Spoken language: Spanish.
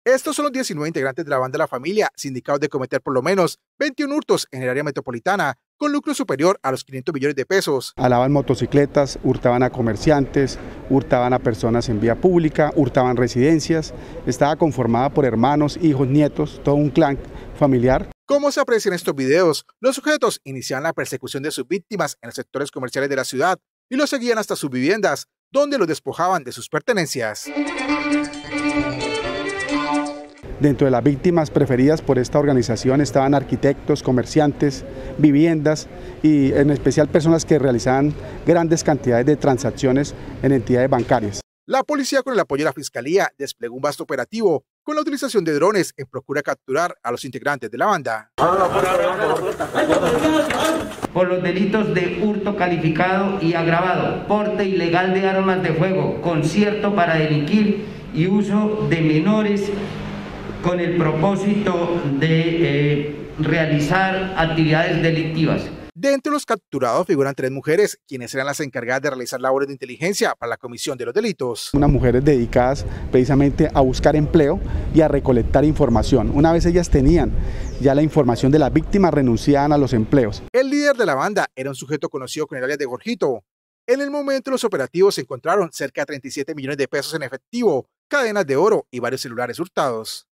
Estos son los 19 integrantes de la banda La Familia, sindicados de cometer por lo menos 21 hurtos en el área metropolitana, con lucro superior a los 500 millones de pesos. Alaban motocicletas, hurtaban a comerciantes, hurtaban a personas en vía pública, hurtaban residencias. Estaba conformada por hermanos, hijos, nietos, todo un clan familiar. Como se aprecia en estos videos, los sujetos iniciaban la persecución de sus víctimas en los sectores comerciales de la ciudad y los seguían hasta sus viviendas, donde los despojaban de sus pertenencias. Dentro de las víctimas preferidas por esta organización estaban arquitectos, comerciantes, viviendas y en especial personas que realizaban grandes cantidades de transacciones en entidades bancarias. La policía, con el apoyo de la Fiscalía, desplegó un vasto operativo con la utilización de drones en procura de capturar a los integrantes de la banda. Por los delitos de hurto calificado y agravado, porte ilegal de armas de fuego, concierto para delinquir y uso de menores con el propósito de realizar actividades delictivas. De entre los capturados figuran 3 mujeres, quienes eran las encargadas de realizar labores de inteligencia para la comisión de los delitos. Unas mujeres dedicadas precisamente a buscar empleo y a recolectar información. Una vez ellas tenían ya la información de las víctimas, renunciaban a los empleos. El líder de la banda era un sujeto conocido con el alias de Jorgito. En el momento de los operativos se encontraron cerca de 37 millones de pesos en efectivo, cadenas de oro y varios celulares hurtados.